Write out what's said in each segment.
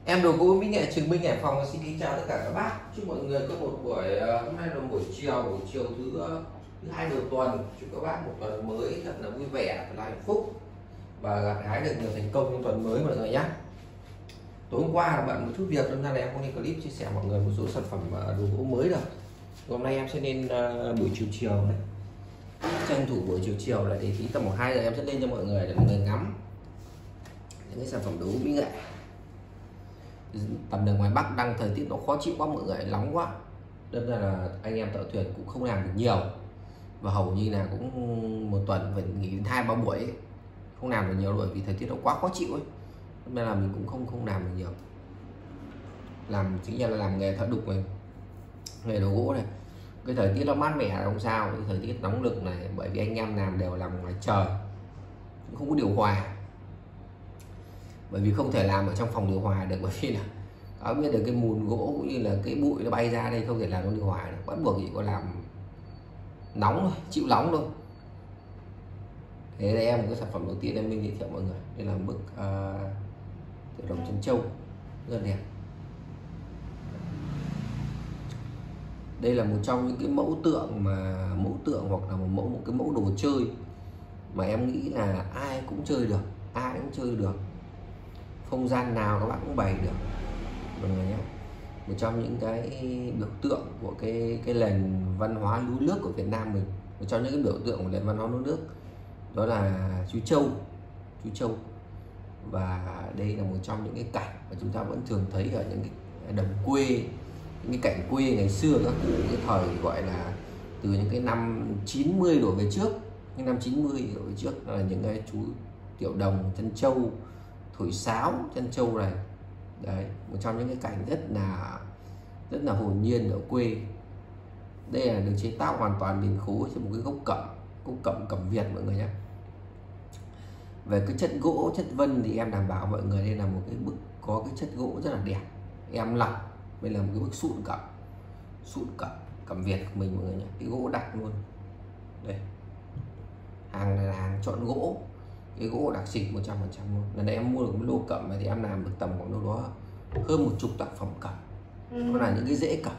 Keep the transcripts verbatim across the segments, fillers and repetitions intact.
Em Đồ Gỗ Mỹ Nghệ Trường Minh Hải Phòng xin kính chào tất cả các bác. Chúc mọi người có một buổi ờ, hôm nay là buổi chiều buổi chiều thứ ờ, thứ hai đầu tuần. Chúc các bác một tuần mới thật là vui vẻ, thật là hạnh phúc và gặt hái được nhiều thành công trong tuần mới mọi người nhé. Tối hôm qua là bận một chút việc nên là em có lên clip chia sẻ mọi người một số sản phẩm ờ, đồ gỗ mới được. Hôm nay em sẽ lên uh, buổi chiều chiều này, tranh thủ buổi chiều chiều là để tí tầm một hai giờ em sẽ lên cho mọi người để mọi người ngắm những cái sản phẩm đồ gỗ mỹ nghệ. Tầm đường ngoài Bắc đang thời tiết nó khó chịu quá mọi người, nóng quá, nên là anh em thợ thuyền cũng không làm được nhiều và hầu như là cũng một tuần phải nghỉ đến hai ba buổi ấy. Không làm được nhiều rồi vì thời tiết nó quá khó chịu ấy, nên là mình cũng không không làm được nhiều. Làm chính là làm nghề thợ đục này, nghề đồ gỗ này, cái thời tiết nó mát mẻ là không sao, cái thời tiết nóng lực này bởi vì anh em làm đều làm ngoài trời, không có điều hòa, bởi vì không thể làm ở trong phòng điều hòa được, bởi vì là các biết được cái mùn gỗ cũng như là cái bụi nó bay ra đây, không thể làm trong điều hòa được, bắt buộc chỉ có làm nóng thôi, chịu nóng thôi. Thế đây em một cái sản phẩm đầu tiên em mình giới thiệu mọi người, đây là bức uh, tiểu đồng chân trâu rất là đẹp. Đây là một trong những cái mẫu tượng mà mẫu tượng hoặc là một mẫu một cái mẫu đồ chơi mà em nghĩ là ai cũng chơi được, ai cũng chơi được, không gian nào các bạn cũng bày được mọi người nhé. Một trong những cái biểu tượng của cái cái nền văn hóa lúa nước của Việt Nam mình, một trong những cái biểu tượng của nền văn hóa lúa nước đó là chú trâu, chú trâu. Và đây là một trong những cái cảnh mà chúng ta vẫn thường thấy ở những cái đồng quê, những cái cảnh quê ngày xưa các cụ cái thời gọi là từ những cái năm chín mươi đổ về trước, những năm chín mươi đổ về trước là những cái chú tiểu đồng chân trâu thổi sáo chân trâu này. Đấy, một trong những cái cảnh rất là rất là hồn nhiên ở quê. Đây là được chế tác hoàn toàn miền khối trên một cái gốc cẩm, gốc cẩm cẩm Việt mọi người nhé. Về cái chất gỗ, chất vân thì em đảm bảo mọi người đây là một cái bức có cái chất gỗ rất là đẹp, em lọc. Đây là một cái bức sụn cẩm, sụn cẩm cẩm Việt của mình mọi người nhé, cái gỗ đặc luôn. Đây, hàng này là hàng chọn gỗ, cái gỗ đặc xịt một trăm phần trăm luôn. Lần này em mua được một lô cẩm này thì em làm được tầm khoảng đâu đó hơn một chục tác phẩm cẩm. Nó là những cái rễ cẩm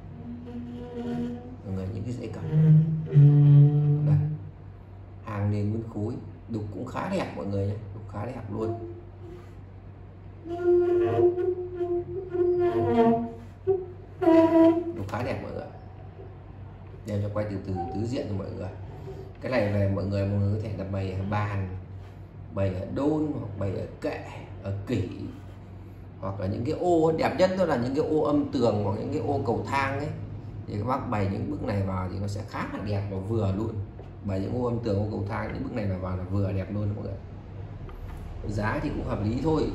mọi người, những cái rễ cẩm. Đây, hàng nền nguyên khối, đục cũng khá đẹp mọi người nhé, đục khá đẹp luôn. Đục khá đẹp mọi người. Đem cho quay từ từ tứ diện cho mọi người. Cái này về mọi người mọi người có thể là bày ở bàn, bày ở đôn, hoặc bày ở kệ, ở kỷ, hoặc là những cái ô đẹp nhất đó là những cái ô âm tường hoặc những cái ô cầu thang ấy, thì các bác bày những bức này vào thì nó sẽ khá là đẹp và vừa luôn. Bày những ô âm tường, ô cầu thang, những bức này là vào là vừa đẹp luôn mọi người. Giá thì cũng hợp lý thôi.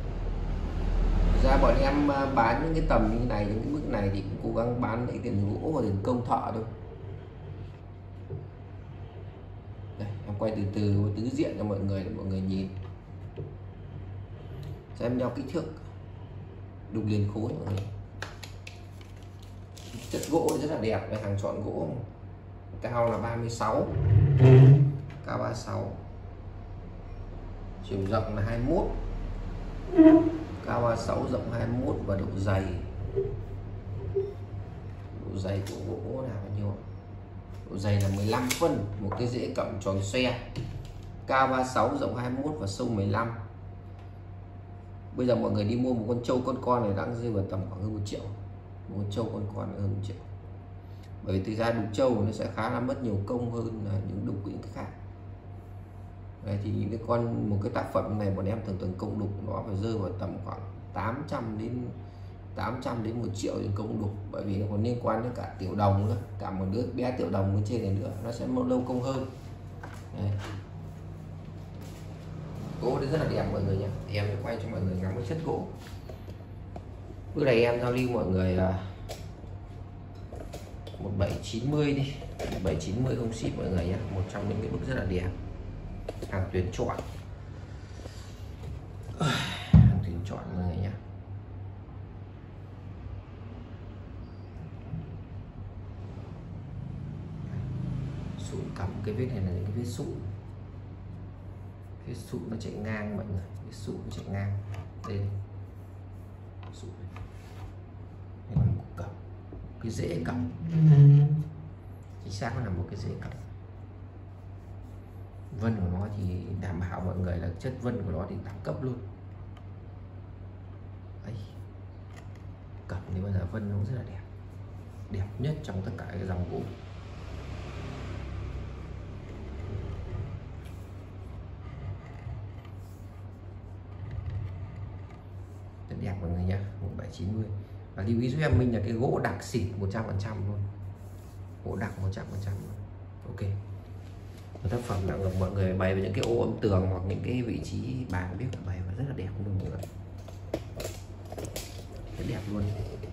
Ra bọn em bán những cái tầm như này, những cái bức này thì cũng cố gắng bán lấy tiền gỗ và tiền công thợ thôi. Đây, em quay từ từ tứ diện cho mọi người để mọi người nhìn xem nhau kích thước đục liền khối mọi người. Chất gỗ rất là đẹp, về hàng chọn gỗ, cao là ba mươi sáu, cao ba mươi sáu, chiều rộng là hai mươi mốt, cao ba mươi sáu, rộng hai mươi mốt, và độ dày độ dày của gỗ là bao nhiêu? Độ dày là mười lăm phân, một cái rễ cẩm tròn xoe, cao ba mươi sáu, rộng hai mươi mốt và sâu mười lăm. Bây giờ mọi người đi mua một con trâu con con này đang rơi vào tầm khoảng hơn một triệu, một con trâu con con hơn một triệu. Bởi vì thực ra đục trâu nó sẽ khá là mất nhiều công hơn là những đục những cái khác. Đấy, thì những cái con một cái tác phẩm này bọn em thường thường công đục nó phải rơi vào tầm khoảng tám trăm đến tám trăm đến một triệu tiền công đục, bởi vì nó còn liên quan đến cả tiểu đồng nữa, cả một đứa bé tiểu đồng bên trên này nữa, nó sẽ lâu công hơn. Đấy. Gỗ rất là đẹp mọi người nhé, thì em sẽ quay cho mọi người ngắm cái chất gỗ. Bữa này em giao lưu mọi người một bảy chín mươi đi, một bảy chín mươi không ship mọi người nhé, một trong những cái bức rất là đẹp, hàng tuyển chọn, hàng tuyển chọn mọi người nhé. Sụn cắm cái vết này là những cái vết sụn, vết sụn nó chạy ngang mọi người, vết sụn nó chạy ngang đây, sụn này. Đây là một cẩm, cái rễ cẩm, chính xác nó là một cái rễ cẩm. Vân của nó thì đảm bảo mọi người là chất vân của nó thì đẳng cấp luôn. Đấy. Cẩm thì bây giờ vân nó rất là đẹp, đẹp nhất trong tất cả cái dòng gỗ. Rất đẹp mọi người nhá, một bảy chín mươi. Và lưu ý giúp em Minh là cái gỗ đặc xịn một trăm phần trăm luôn, gỗ đặc một trăm phần trăm luôn. Ok. Một tác phẩm là mọi người bày về những cái ô âm tường hoặc những cái vị trí bàn biết là bày và rất là đẹp luôn mọi người, rất đẹp luôn.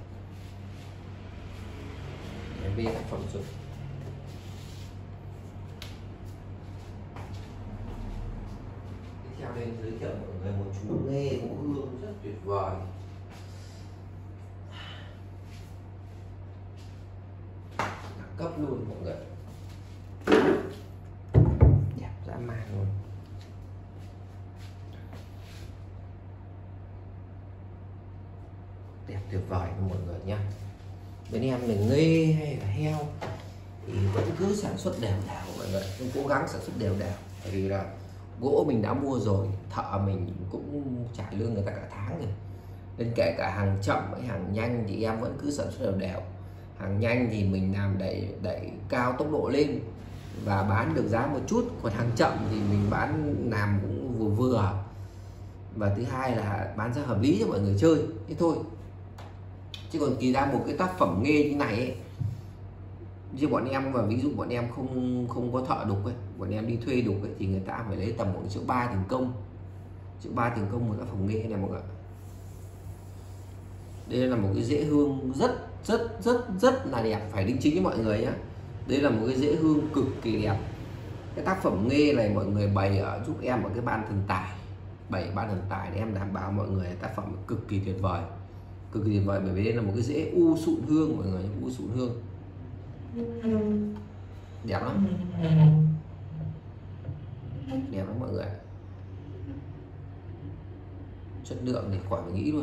Để về tác phẩm rồi. Tiếp theo đây giới thiệu mọi người một chú nghe ngũ hương rất tuyệt vời. Đẳng cấp luôn mọi người, đẹp dã man luôn. Đẹp tuyệt vời mọi người nha. Bên em mình nghê hay là heo thì vẫn cứ sản xuất đều đều mọi người, cũng cố gắng sản xuất đều đều, bởi vì là gỗ mình đã mua rồi, thợ mình cũng trả lương người ta cả tháng rồi, nên kể cả hàng chậm hay hàng nhanh thì em vẫn cứ sản xuất đều đều. Hàng nhanh thì mình làm đẩy đẩy cao tốc độ lên và bán được giá một chút, còn hàng chậm thì mình bán làm cũng vừa vừa, và thứ hai là bán ra hợp lý cho mọi người chơi thế thôi. Chứ còn kỳ ra một cái tác phẩm nghê như này ấy, như bọn em, và ví dụ bọn em không không có thợ đục ấy, bọn em đi thuê đục ấy, thì người ta phải lấy tầm khoảng triệu ba tiền công, triệu ba tiền công một tác phẩm nghê này mọi người. Đây là một cái rễ hương rất rất rất rất là đẹp, phải đính chính với mọi người nhé. Đây là một cái rễ hương cực kỳ đẹp. Cái tác phẩm nghê này mọi người bày ở giúp em ở cái ban thần tài, bày ban thần tài để em đảm bảo mọi người tác phẩm cực kỳ tuyệt vời, cực kỳ tuyệt vời, bởi vì đây là một cái rễ u sụn hương mọi người, u sụn hương đẹp lắm, đẹp lắm mọi người. Chất lượng thì khỏi phải nghĩ luôn,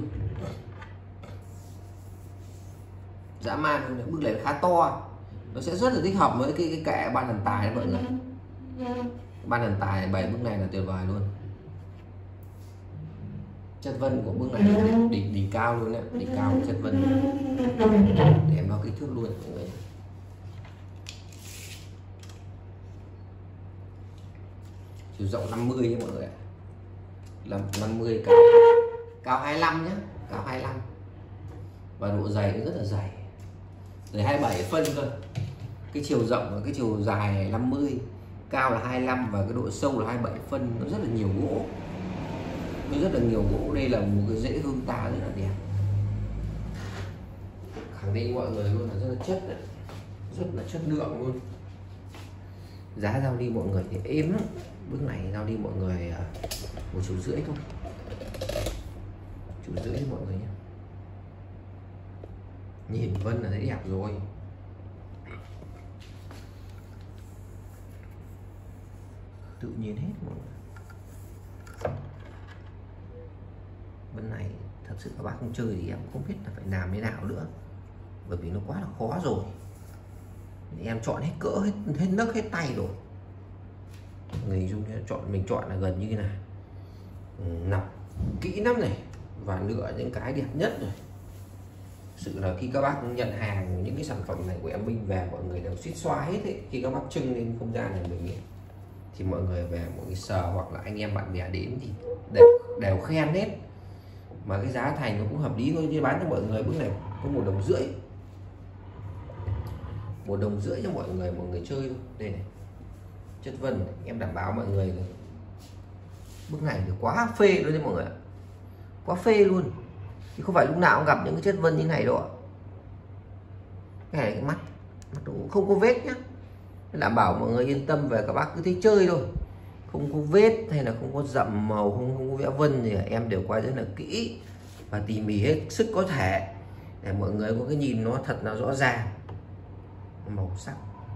dã man luôn. Bức này khá to, nó sẽ rất là thích hợp với cái cái kệ ban thần tài đấy mọi người. Ban thần tài bày bức này là tuyệt vời luôn. Chất vân của bức này đỉnh, đỉnh, đỉnh cao luôn đấy, đỉnh cao của chất vân, để em vào kích thước luôn mọi người. Chiều rộng năm mươi nhé mọi người, là năm mươi, cao cao hai mươi lăm nhé, cao hai mươi lăm, và độ dày cũng rất là dày, dày hai mươi bảy phân cơ. Cái chiều rộng và cái chiều dài năm mươi, cao là hai mươi lăm và cái độ sâu là hai mươi bảy phân, nó rất là nhiều gỗ, nó rất là nhiều gỗ. Đây là một cái rễ hương ta rất là đẹp, khẳng định mọi người luôn là rất là chất đấy, rất là chất lượng luôn. Giá giao đi mọi người thì êm lắm, bước này giao đi mọi người một triệu rưỡi thôi, triệu rưỡi mọi người nhé. Nhìn vân là thấy đẹp rồi. Tự nhiên hết mọi người. Vân này thật sự các bác không chơi thì em không biết là phải làm thế nào nữa, bởi vì nó quá là khó rồi. Em chọn hết cỡ, hết hết nấc hết tay rồi. Người dùng chọn mình chọn là gần như thế này, nọc kỹ lắm này, và lựa những cái đẹp nhất rồi. Sự là khi các bác nhận hàng những cái sản phẩm này của em Minh về, mọi người đều suýt xoa hết ấy. Khi các bác trưng lên không gian này mình ấy, thì mọi người về mọi người sờ hoặc là anh em bạn bè đến thì đều, đều khen hết, mà cái giá thành nó cũng hợp lý thôi. Như bán cho mọi người bức này có một đồng rưỡi, một đồng rưỡi cho mọi người, mọi người chơi thôi. Đây này, chất vân này, em đảm bảo mọi người bức này thì quá phê luôn đấy mọi người, quá phê luôn, chứ không phải lúc nào cũng gặp những cái chất vân như này đâu ạ. Cái này cái mắt mắt cũng không có vết nhá, đảm bảo mọi người yên tâm về, các bác cứ thích chơi thôi, không có vết hay là không có dặm màu, không, không có vẽ vân thì em đều qua rất là kỹ và tỉ mỉ hết sức có thể để mọi người có cái nhìn nó thật là rõ ràng, màu sắc.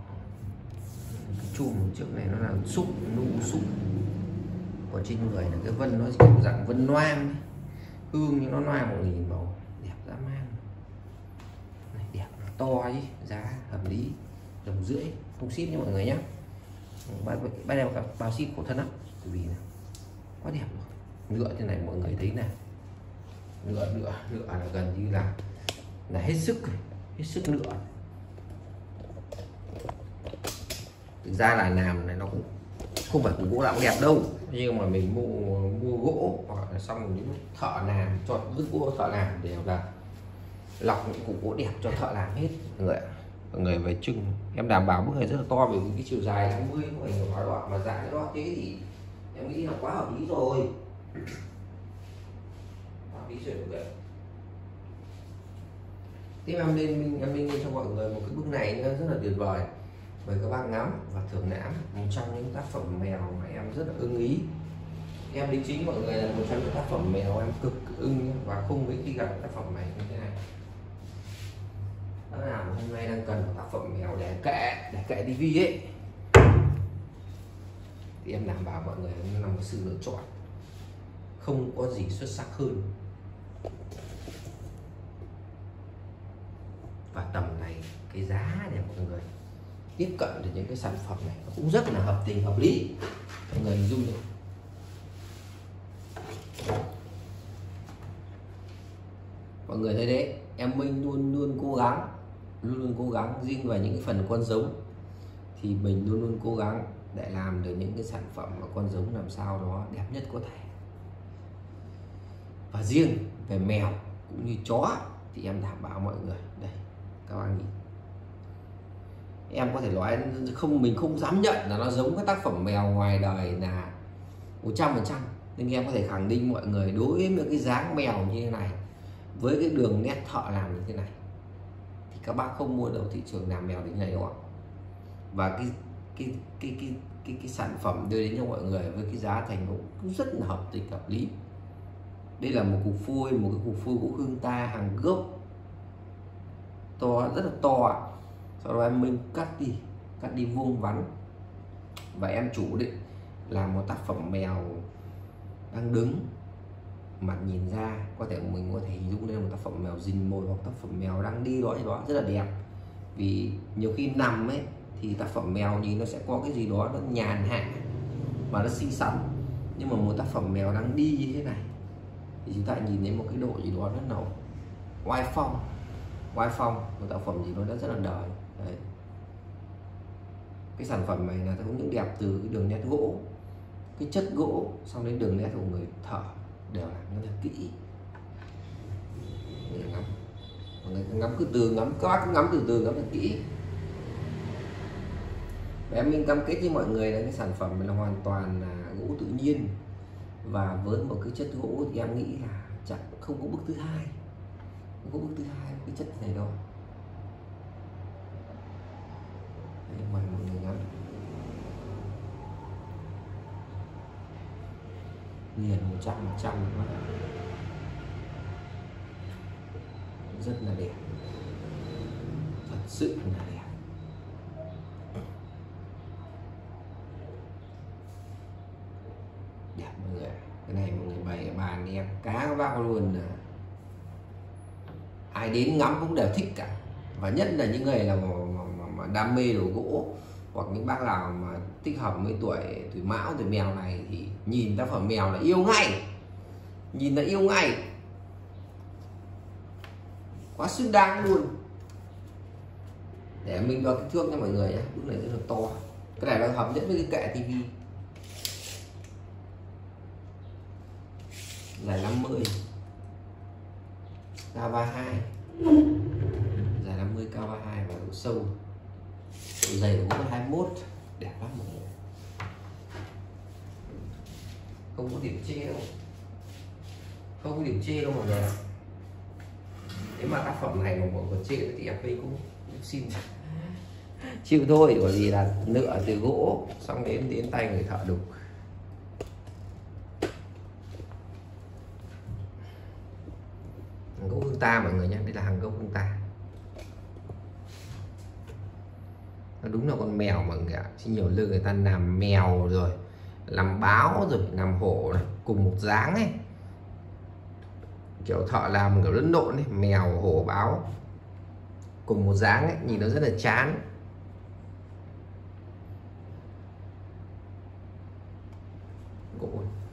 Chùm trước này nó là sụn, nụ sụn, còn trên người là cái vân nó kiểu dạng vân noang, hương như nó noang, mọi người nhìn màu đẹp dã man này, đẹp to chứ, giá hợp lý, đồng rưỡi, không ship nha mọi người nhé. Ban em bao ship khổ thân lắm, vì quá đẹp rồi. Nhựa thế này mọi người thấy này, nhựa nhựa nhựa là gần như là là hết sức hết sức nhựa. Thực ra là làm này nó cũng không phải củ gỗ làm đẹp đâu, nhưng mà mình mua mua gỗ hoặc là xong những thợ làm cho vứt gỗ thợ làm đều là lọc những củ gỗ đẹp cho thợ làm hết mọi người ạ. Mọi người về chừng em đảm bảo bức này rất là to, vì cái chiều dài năm mươi của mình nói đoạn mà dài đó thế thì em nghĩ là quá hợp lý rồi, hợp lý rồi mọi người. Tiếp em lên em lên cho mọi người một cái bức này nó rất là tuyệt vời, mời các bác ngắm và thưởng lãm một trong những tác phẩm mèo mà em rất là ưng ý. Em đính chính mọi người là một trong những tác phẩm mèo em cực ưng và không mấy khi gặp tác phẩm này như thế này. Đó là hôm nay đang cần một tác phẩm mèo để kệ để kệ tivi ấy, thì em đảm bảo mọi người nó là một sự lựa chọn không có gì xuất sắc hơn. Và tầm này cái giá để mọi người tiếp cận được những cái sản phẩm này nó cũng rất là hợp tình hợp lý, mọi người hình dung được. Mọi người thấy đấy, em Minh luôn luôn cố gắng luôn luôn cố gắng riêng về những cái phần con giống thì mình luôn luôn cố gắng để làm được những cái sản phẩm mà con giống làm sao đó đẹp nhất có thể. Và riêng về mèo cũng như chó thì em đảm bảo mọi người đây, các bạn nhìn, em có thể nói không, mình không dám nhận là nó giống các tác phẩm mèo ngoài đời là một trăm phần trăm, nhưng em có thể khẳng định mọi người đối với cái dáng mèo như thế này với cái đường nét thợ làm như thế này thì các bác không mua đâu thị trường làm mèo đến này đâu ạ. Và cái cái cái cái cái cái sản phẩm đưa đến cho mọi người với cái giá thành cũng rất là hợp tình hợp lý. Đây là một cục phôi, một cái cục phôi gỗ hương ta hàng gốc to, rất là to. Sau đó em mình cắt đi cắt đi vuông vắn và em chủ định là một tác phẩm mèo đang đứng, mặt nhìn ra có thể mình có thể hình dung đây là một tác phẩm mèo rình mồi hoặc tác phẩm mèo đang đi đó thì đó rất là đẹp. Vì nhiều khi nằm ấy thì tác phẩm mèo nhìn nó sẽ có cái gì đó nó nhàn hạ mà nó xinh xắn, nhưng mà một tác phẩm mèo đang đi như thế này thì chúng ta nhìn thấy một cái độ gì đó rất là oai phong oai phong một tác phẩm gì đó rất là đời. Đấy. Cái sản phẩm này là cũng những đẹp từ cái đường nét gỗ, cái chất gỗ, xong đến đường nét của người thợ đều làm rất là kỹ. Để ngắm, mọi người ngắm cứ từ ngắm, các bác cứ ngắm từ từ ngắm thật kỹ. Và em mình cam kết với mọi người là cái sản phẩm này là hoàn toàn là gỗ tự nhiên, và với một cái chất gỗ thì em nghĩ là chẳng không có bước thứ hai, không có bước thứ hai cái chất này đâu. Đấy, mời mọi người ngắm liền một trăm phần trăm rất là đẹp, thật sự là đẹp. Đẹp mọi người, cái này mọi người bày ở bàn đi em cá vác luôn, là ai đến ngắm cũng đều thích cả. Và nhất là những người là mà, mà, mà đam mê đồ gỗ hoặc những bác nào mà thích hợp với tuổi tuổi mão tuổi mèo này thì nhìn tác phẩm mèo là yêu ngay, nhìn là yêu ngay, quá xứng đáng luôn. Để mình đo kích thước cho mọi người nhé, bức này rất là to, cái này nó hợp nhất với cái kệ tivi, dài năm mươi, cao ba mươi hai, dài năm mươi, cao ba mươi hai và độ sâu, độ dày của gỗ hai mươi mốt, đẹp lắm mọi người, không có điểm chê đâu, không có điểm chê đâu mọi người. Nếu mà tác phẩm này mà mọi người chê thì em cũng, cũng xin chịu thôi, bởi vì là nựa từ gỗ xong đến đến tay người thợ đục. Hàng gỗ hương ta mọi người nhé, đây là hàng gỗ hương ta. Nó đúng là con mèo mọi người ạ, chứ nhiều lư người ta làm mèo rồi làm báo rồi làm hổ này, cùng một dáng ấy, kiểu thợ làm kiểu lẫn lộn ấy, mèo hổ báo cùng một dáng ấy, nhìn nó rất là chán. Gỗ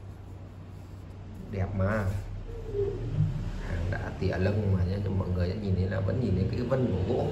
đẹp mà, hàng đã tỉa lông mà cho mọi người nhìn thấy là vẫn nhìn thấy cái vân của gỗ,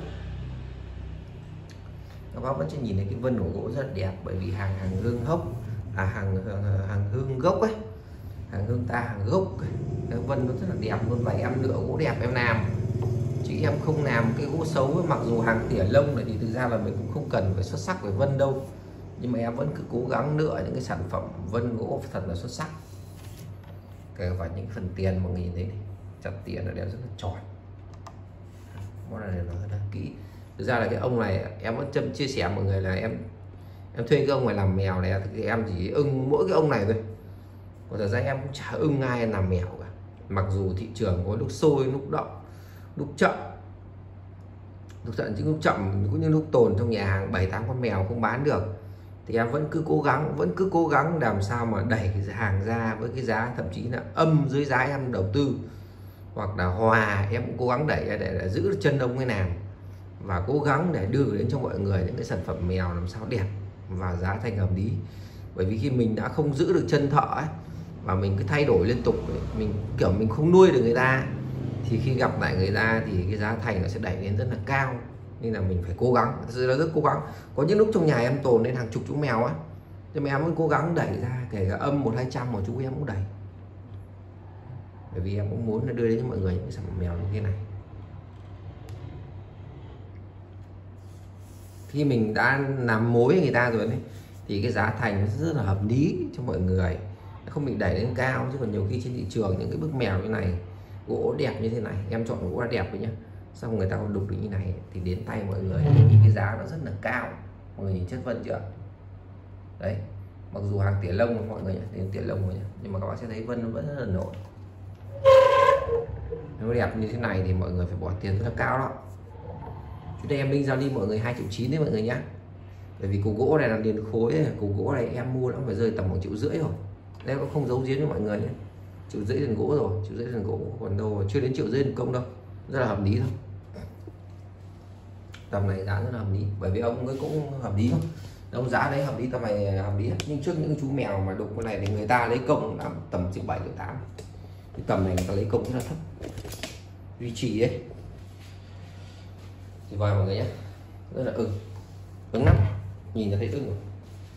các bác vẫn sẽ nhìn thấy cái vân của gỗ rất đẹp, bởi vì hàng hàng hương hốc à hàng hàng, hàng hương gốc ấy, hàng hương ta hàng gốc ấy. Cái vân nó rất là đẹp luôn, và em lựa gỗ đẹp em làm, chứ em không làm cái gỗ xấu ấy. Mặc dù hàng tỉa lông này thì thực ra là mình cũng không cần phải xuất sắc về vân đâu, nhưng mà em vẫn cứ cố gắng lựa những cái sản phẩm vân gỗ thật là xuất sắc. Kể cả những phần tiền mà nhìn thấy này, chặt tiền nó đều rất là tròn, món này nó rất là kỹ. Thực ra là cái ông này em vẫn châm chia sẻ mọi người là em em thuê cái ông này làm mèo này thì em chỉ ưng mỗi cái ông này thôi, còn thật ra em cũng chả ưng ai làm mèo cả. Mặc dù thị trường có lúc sôi lúc động lúc chậm, lúc chậm chứ lúc chậm cũng như lúc tồn trong nhà hàng bảy tám con mèo không bán được, thì em vẫn cứ cố gắng vẫn cứ cố gắng làm sao mà đẩy cái hàng ra với cái giá thậm chí là âm dưới giá em đầu tư, hoặc là hòa em cũng cố gắng đẩy để, để giữ chân ông ấy làm, và cố gắng để đưa đến cho mọi người những cái sản phẩm mèo làm sao đẹp và giá thành hợp lý. Bởi vì khi mình đã không giữ được chân thợ ấy, và mình cứ thay đổi liên tục ấy, mình kiểu mình không nuôi được người ta, thì khi gặp lại người ta thì cái giá thành nó sẽ đẩy lên rất là cao. Nên là mình phải cố gắng, thật sự là rất cố gắng. Có những lúc trong nhà em tồn lên hàng chục chú mèo á, nhưng mà em vẫn cố gắng đẩy ra, kể cả âm một hai trăm một chú em cũng đẩy, bởi vì em cũng muốn đưa đến cho mọi người những cái sản phẩm mèo như thế này. Khi mình đã làm mối người ta rồi đấy, thì cái giá thành nó rất là hợp lý cho mọi người, không bị đẩy lên cao. Chứ còn nhiều khi trên thị trường những cái bức mèo như này, gỗ đẹp như thế này, em chọn gỗ là đẹp đấy nhá, xong người ta còn đục được như này thì đến tay mọi người thì cái giá nó rất là cao. Mọi người nhìn chất vân chưa đấy, mặc dù hàng tỉa lông mọi người nhé, đến tỉa lông rồi nhé, nhưng mà các bạn sẽ thấy vân nó vẫn rất là nổi. Nếu đẹp như thế này thì mọi người phải bỏ tiền rất là cao đó. Trước đây em linh giao đi mọi người hai triệu chín đấy mọi người nhé, bởi vì củ gỗ này là liền khối này. Củ gỗ này em mua nó phải rơi tầm một triệu rưỡi rồi, em cũng không giấu giếm với mọi người nhé, triệu rưỡi tiền gỗ rồi, triệu rưỡi tiền gỗ, còn đâu chưa đến triệu rưỡi tiền công đâu, rất là hợp lý thôi. Tầm này giá rất là hợp lý, bởi vì ông ấy cũng hợp lý thôi, ông giá đấy hợp lý, tầm này hợp lý. Nhưng trước những chú mèo mà đục cái này thì người ta lấy công là tầm triệu bảy triệu tám, thì tầm này người ta lấy công rất là thấp, duy trì ấy. Thì vào mọi người nhé, rất là ưng ưng lắm, nhìn là thấy ưng rồi.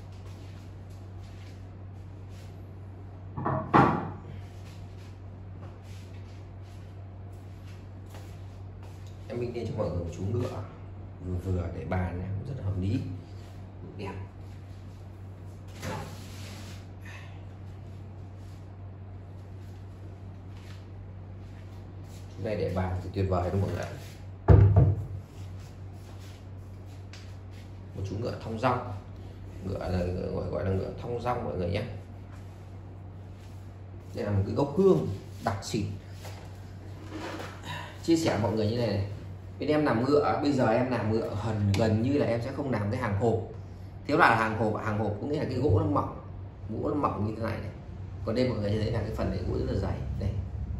Em minh lên cho mọi người một chú ngựa vừa vừa để bàn này, rất là hợp lý, đẹp. Chú này để bàn thì tuyệt vời đúng không mọi người. Một chú ngựa thong dong, ngựa là gọi gọi là ngựa thong dong mọi người nhé. Đây là một cái gốc hương đặc xịn. Chia sẻ mọi người như này này, bên em làm ngựa, bây giờ em làm ngựa gần gần như là em sẽ không làm cái hàng hộp. Thiếu là hàng hộp, hàng hộp có nghĩa là cái gỗ nó mỏng, gỗ nó mỏng như thế này này. Còn đây mọi người thấy là cái phần này gỗ rất là dày đây,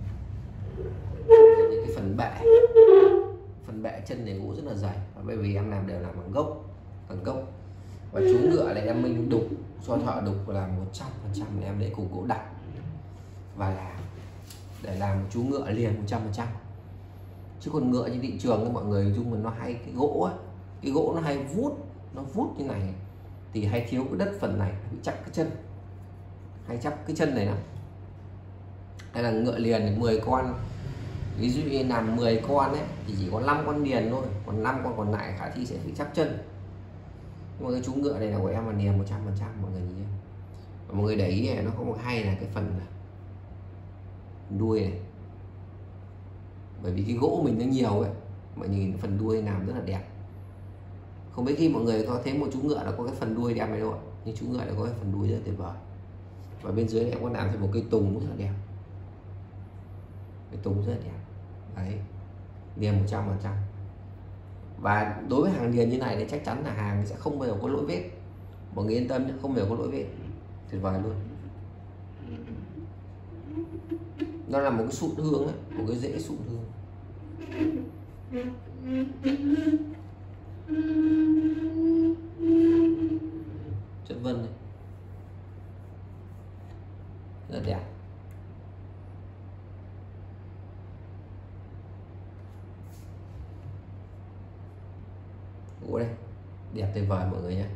cái phần bệ, phần bệ chân này gỗ rất là dày, và bởi vì em làm đều làm bằng gốc, bằng gốc. Và chú ngựa này em mình đục cho thợ đục là một trăm phần trăm em lấy củ gỗ đặc và làm để làm chú ngựa liền một trăm phần trăm. Chứ còn ngựa trên thị trường thì mọi người dung mình nó hay cái gỗ ấy, cái gỗ nó hay vút, nó vút như này thì hay thiếu cái đất phần này, bị chắc cái chân, hay chắc cái chân này lắm. Hay là ngựa liền mười con, ví dụ như làm mười con ấy thì chỉ có năm con liền thôi, còn năm con còn lại khả thi sẽ bị chắc chân. Nhưng mà cái chú ngựa này là của em là liền một trăm phần trăm mọi người nhìn. Và mọi người để ý này, nó có một hay là cái phần đuôi này, bởi vì cái gỗ mình nó nhiều ấy, mọi người nhìn phần đuôi làm rất là đẹp. Không biết khi mọi người có thấy một chú ngựa là có cái phần đuôi đẹp này đâu ạ, nhưng chú ngựa này có cái phần đuôi rất tuyệt vời. Và bên dưới này em có làm thêm một cây tùng rất là đẹp, cây tùng rất là đẹp đấy, liền một trăm phần trăm. Và đối với hàng liền như này thì chắc chắn là hàng sẽ không bao giờ có lỗi vết, mọi người yên tâm nhé, không bao giờ có lỗi vết, tuyệt vời luôn. nó là một cái sụn hương ấy, một cái rễ sụn hương. Chất vân này rất đẹp. Gỗ đây đẹp tuyệt vời mọi người nhé.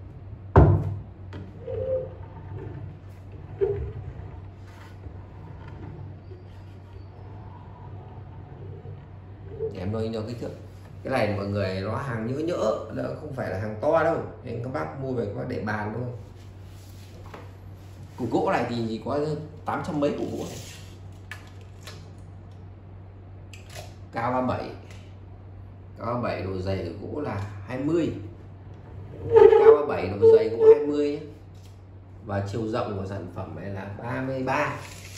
Em nói cho kích thước cái này mọi người nó hàng nhỡ nhỡ, nó không phải là hàng to đâu nên các bác mua về các bác để bàn thôi. Củ gỗ này thì chỉ có tám trăm mấy củ gỗ này. Cao ba mươi bảy, cao ba mươi bảy, độ dày của gỗ là hai mươi, cao ba mươi bảy, độ dày gỗ hai mươi nhé. Và chiều rộng của sản phẩm này là ba mươi ba.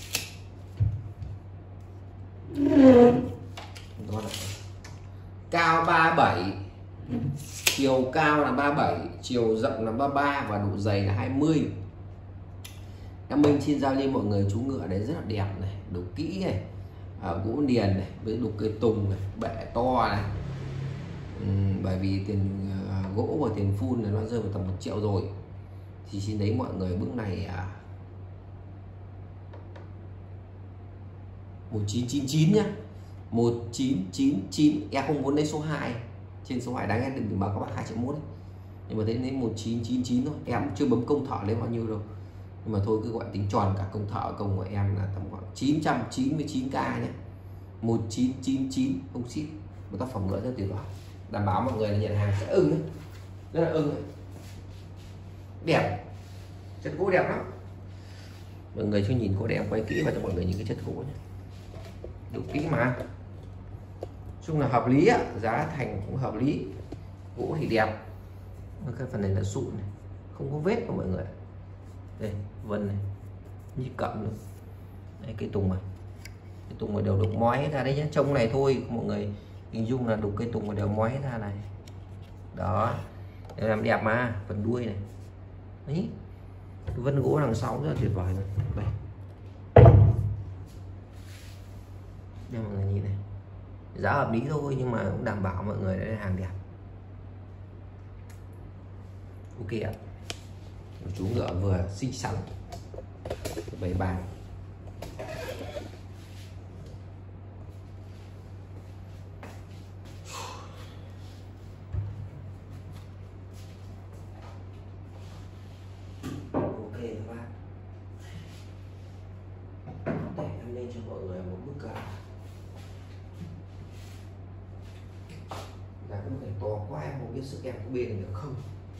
Cao ba mươi bảy, chiều cao là ba mươi bảy, chiều rộng là ba mươi ba và độ dày là hai mươi. Em Minh trên giao liên mọi người, chú ngựa đấy rất là đẹp này, đục kỹ này, à, gỗ niền này, với đục cây tùng này, bệ to này. Ừ, bởi vì tiền uh, gỗ và tiền phun là nó rơi vào tầm một triệu rồi, thì xin đấy mọi người bước này à, một chín chín chín nhá, một chín chín chín. Em không muốn lấy số hai, trên số hai đáng em đừng bảo các bạn hai triệu mốt đấy, nhưng mà thế đến một chín chín chín thôi. Em chưa bấm công thợ lấy bao nhiêu đâu, nhưng mà thôi cứ gọi tính tròn cả công thợ công của em là tầm khoảng chín trăm chín mươi chín k nhé, một chín chín chín không ship. Một tác phẩm nữa rất tuyệt vời, đảm bảo mọi người là nhận hàng sẽ ưng ấy, rất là ưng ấy. Đẹp, chất gỗ đẹp lắm mọi người. Cho nhìn có đẹp, quay kỹ vào cho mọi người những cái chất gỗ nhé, đủ kỹ mà, chung là hợp lý á, giá thành cũng hợp lý, gỗ thì đẹp. Cái phần này là sụn này, không có vết của mọi người. Đây vân này, như cậm nữa. Đây cái tùng này, cái tùng này đều đục mói ra đấy nhé. Trông này thôi mọi người hình dung là đục cây tùng này đều mói ra này. Đó, để làm đẹp mà. Phần đuôi này, đấy, cái vân gỗ đằng sau rất là tuyệt vời này. Đây, đây mọi người nhìn này, giá hợp lý thôi nhưng mà cũng đảm bảo mọi người đây là hàng đẹp. Ok ạ. Chú ngựa vừa xinh xắn, bày bàn. Ok các bác, để em lên cho mọi người một bức cả. Là cái bức này to quá em không biết sức em có bền được không.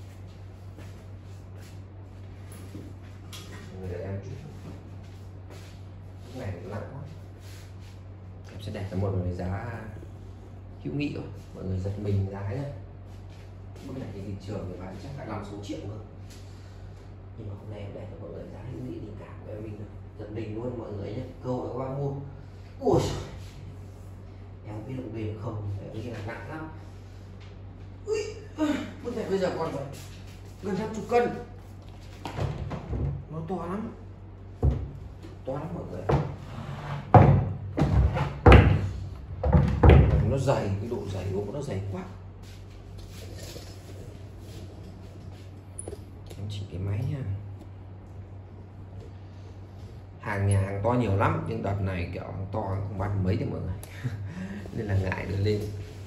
Để em chút cái này nặng quá, em sẽ để cho mọi người giá hữu nghị rồi, mọi người giật mình giá nhá. Bức này thì thị trường thì bán chắc cả năm số triệu cơ, nhưng mà hôm nay em để cho mọi người giá hữu nghị tình cảm của em mình giật mình luôn mọi người nhé. Cơ hội các bạn mua, ui em không biết được bền không, em nghĩ là nặng lắm. Ui, bức này bây giờ còn phải gần năm chục cân, nó to lắm, to lắm mọi người. Nó dày, cái độ dày gỗ nó dày quá. Em chỉ cái máy nha. Hàng nhà hàng to nhiều lắm, nhưng đợt này kiểu hàng to không bán mấy thì mọi người nên là ngại đưa lên.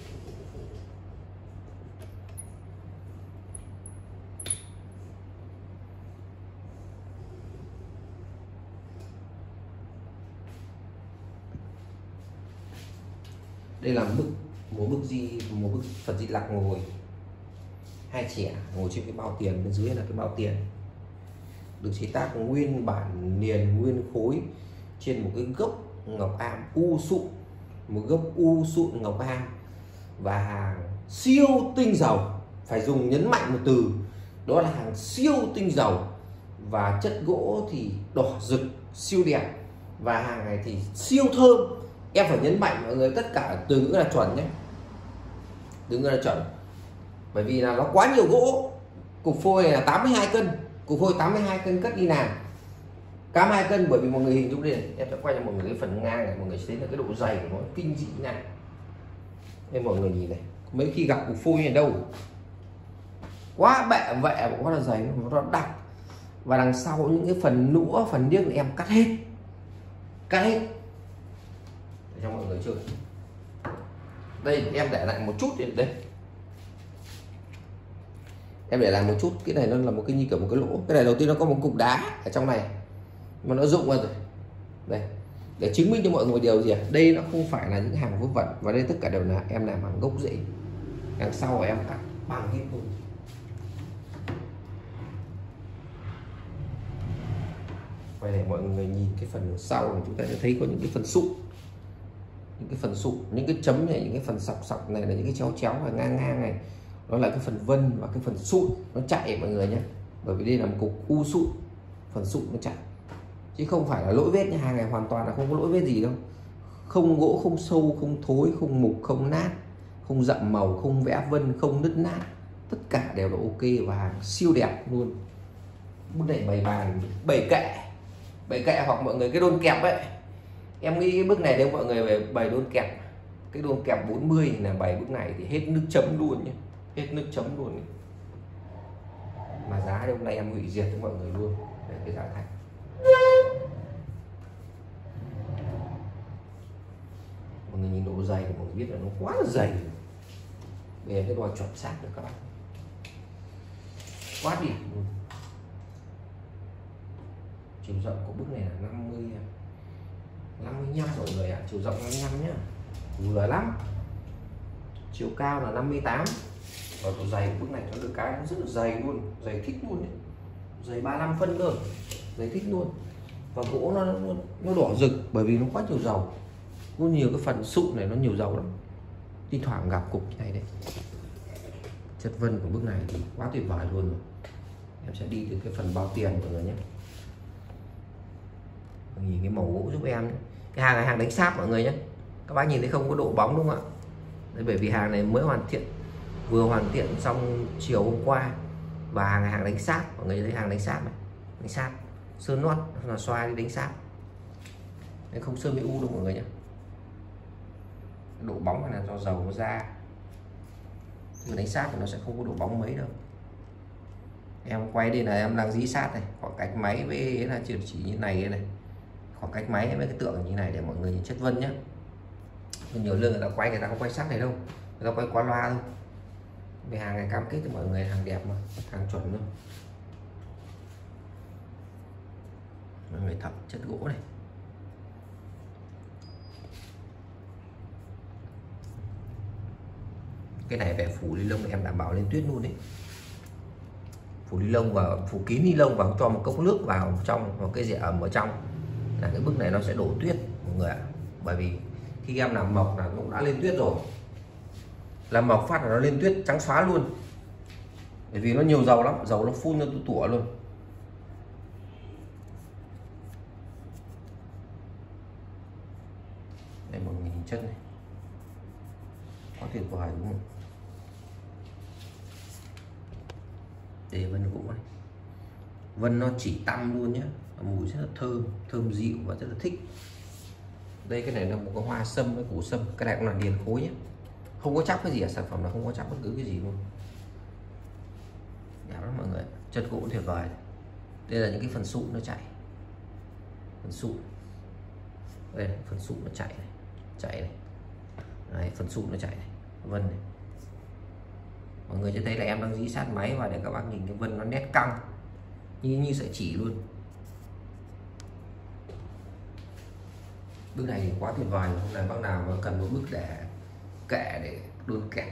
Đây là bức một bức di một bức Phật Di Lặc ngồi, hai trẻ ngồi trên cái bao tiền, bên dưới là cái bao tiền, được chế tác nguyên bản niền nguyên khối trên một cái gốc ngọc am u sụn, một gốc u sụn ngọc am, và hàng siêu tinh dầu. Phải dùng nhấn mạnh một từ, đó là hàng siêu tinh dầu, và chất gỗ thì đỏ rực siêu đẹp, và hàng này thì siêu thơm. Em phải nhấn mạnh mọi người, tất cả từ ngữ là chuẩn nhé, từ ngữ là chuẩn, bởi vì là nó quá nhiều gỗ. Cục phôi này là tám mươi hai cân, cục phôi tám mươi hai cân cất đi làm, cám hai cân, bởi vì mọi người hình dung đi này, em sẽ quay cho mọi người cái phần ngang này, mọi người sẽ thấy là cái độ dày của nó kinh dị này. Nên mọi người nhìn này, mấy khi gặp cục phôi này đâu quá bẹ vẹ quá là dày, nó đặc. Và đằng sau những cái phần nũa, phần điếc này em cắt hết, cắt hết để cho mọi người chơi. Đây em để lại một chút đây, em để lại một chút. Cái này nó là một cái như kiểu một cái lỗ. Cái này đầu tiên nó có một cục đá ở trong này mà nó rụng ra rồi đây, để chứng minh cho mọi người điều gì à? Đây nó không phải là những hàng vớ vẩn, và đây tất cả đều là em làm bằng gốc rễ. Đằng sau em cắt bằng hết luôn. Quay để mọi người nhìn cái phần sau này, chúng ta sẽ thấy có những cái phần sụn, những cái phần sụn, những cái chấm này, những cái phần sọc sọc này là những cái chéo chéo và ngang ngang này, đó là cái phần vân và cái phần sụn nó chạy mọi người nhé. Bởi vì đây là một cục u sụn, phần sụn nó chạy chứ không phải là lỗi vết nha. Hàng này hoàn toàn là không có lỗi vết gì đâu, không gỗ, không sâu, không thối, không mục, không nát, không dặm màu, không vẽ vân, không nứt nát, tất cả đều là ok và hàng siêu đẹp luôn. Bức này bày bàn bày kệ, bày kệ hoặc mọi người cái đôn kẹp ấy, em nghĩ cái bức này nếu mọi người về bày đôn kẹp, cái đôn kẹp bốn mươi là bày bức này thì hết nước chấm luôn nhé, hết nước chấm luôn. Mà giá hôm nay em hủy diệt cho mọi người luôn. Để cái giá thành mọi người nhìn độ dày thì mọi người biết là nó quá là dày. Về cái đo chuẩn xác được các bạn, quá điểm luôn. Chiều rộng của bức này là năm mươi năm mươi lăm mọi người ạ. À. Chiều rộng năm mươi lăm nhá, vừa lắm. Chiều cao là năm mươi tám. Và độ dày của bức này nó được cái nó rất là dày luôn, dày thích luôn đấy. Dày ba mươi lăm phân cơ, dày thích luôn. Và gỗ nó nó, nó đỏ rực bởi vì nó quá nhiều dầu. Có nhiều cái phần sụn này nó nhiều dầu lắm. Thi thoảng gặp cục như này đấy. Chất vân của bức này thì quá tuyệt vời luôn rồi. Em sẽ đi từ cái phần bao tiền mọi người nhé. Nhìn cái màu gỗ giúp em nhé. Cái hàng này hàng đánh sáp mọi người nhé. Các bác nhìn thấy không có độ bóng đúng không ạ? Đấy, bởi vì hàng này mới hoàn thiện, vừa hoàn thiện xong chiều hôm qua. Và hàng hàng đánh sáp, mọi người thấy hàng đánh sáp này, đánh sáp sơn nót là xoa đi đánh sáp. Nên không sơn với u đâu mọi người nhé. Độ bóng này là do dầu nó ra, mà đánh sát thì nó sẽ không có độ bóng mấy đâu. Em quay đi là em đang dí sát này, khoảng cách máy với là chỉ chỉ như này này, khoảng cách máy với cái tượng như này để mọi người nhìn chất vân nhé. Nhiều lương người ta quay, người ta không quay sát này đâu, người ta quay quá loa thôi. Vì hàng này cam kết cho mọi người hàng đẹp mà, hàng chuẩn luôn. Mọi người thẩm chất gỗ này. Cái này về phủ ni lông em đảm bảo lên tuyết luôn đấy. Phủ ni lông và phủ kín ni lông vào, cho một cốc nước vào trong, một cái rẻ ẩm ở trong là cái bức này nó sẽ đổ tuyết mọi người ạ. Bởi vì khi em làm mộc là cũng đã lên tuyết rồi, làm mộc phát là nó lên tuyết trắng xóa luôn. Bởi vì nó nhiều dầu lắm, dầu nó phun ra tủa luôn. Đây mọi người nhìn chất này, có tuyệt vời đúng không? Đây vân gỗ này, vân nó chỉ tăm luôn nhé, mùi rất là thơm, thơm dịu và rất là thích. Đây cái này là một cái hoa sâm với củ sâm, cái này cũng là liền khối nhé, không có chắc cái gì ở sản phẩm là không có chắc bất cứ cái gì luôn. Đẹp lắm mọi người, chất gỗ tuyệt vời. Đây là những cái phần sụn nó chảy, phần sụn đây này, phần sụn nó chảy này, chảy này. Đấy, phần sụn nó chảy này, vân này. Mọi người sẽ thấy là em đang dí sát máy và để các bác nhìn cái vân nó nét căng như như sợi chỉ luôn. Bức này thì quá tuyệt vời, hôm nay bác nào mà cần một bức để kệ để đôn kẹp,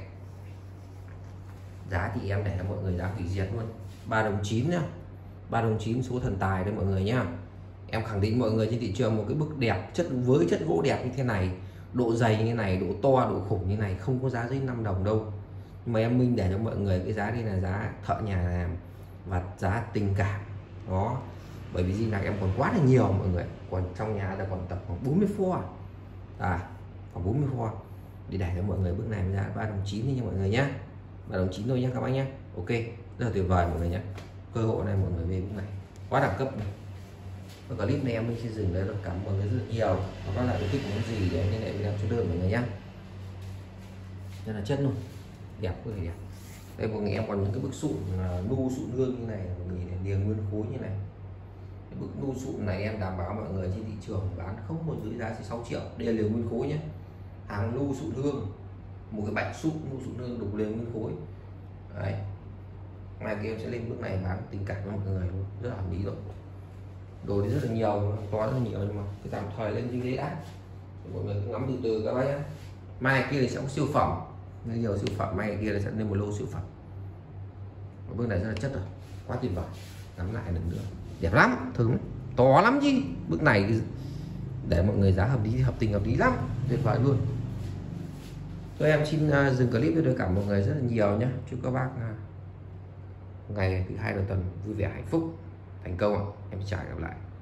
giá thì em để cho mọi người giá hủy diệt luôn. Ba đồng chín nhá, ba đồng chín số thần tài đấy mọi người nhá. Em khẳng định mọi người trên thị trường một cái bức đẹp chất với chất gỗ đẹp như thế này, độ dày như thế này, độ to độ khủng như này không có giá dưới năm đồng đâu. Nhưng mà em minh để cho mọi người cái giá đây là giá thợ nhà làm và giá tình cảm đó. Bởi vì gì là em còn quá là nhiều mọi người, còn trong nhà là còn tập khoảng bốn mươi pho à, khoảng bốn mươi pho để để cho mọi người bức này giá ba đồng chín nha mọi người nhé, ba đồng chín thôi nhé các bác nhé. Ok, rất là tuyệt vời mọi người nhé. Cơ hội này mọi người về bức này quá đẳng cấp này. Và clip này em mới xây dựng đấy, là cảm ơn mọi người rất là nhiều. Và các bạn thích món gì thì em liên hệ với em số đơn mọi người nhé. Rất là chất luôn, đẹp quá đẹp. Đây mọi người, em còn những cái bức sụn nu sụn hương như này, mọi người liền nguyên khối như này. Cái bức nu sụn này em đảm bảo mọi người trên thị trường bán không một dưới giá chỉ sáu triệu. Đây là liều nguyên khối nhé, hàng nu sụn hương, một cái bạch sụn nu sụn hương đục liều nguyên khối đấy. Mai kia em sẽ lên bước này bán tình cảm với mọi người luôn, rất là hợp lý rồi. Đồ thì rất là nhiều, có rất là nhiều, nhưng mà cái tạm thời lên như thế đã, mọi người cứ ngắm từ từ các bác nhé. Mai kia thì sẽ có siêu phẩm, nên nhiều siêu phẩm, mai kia sẽ lên một lô siêu phẩm. Và bước này rất là chất rồi, quá tuyệt vời. Ngắm lại lần nữa, đẹp lắm, thử to lắm chứ. Bước này để mọi người giá hợp lý, hợp tình hợp lý lắm, tuyệt vời luôn. Tôi em xin uh, dừng clip với cảm mọi người rất là nhiều nhé. Chúc các bác uh, ngày thứ hai đầu tuần vui vẻ hạnh phúc thành công ạ. Em chào gặp lại.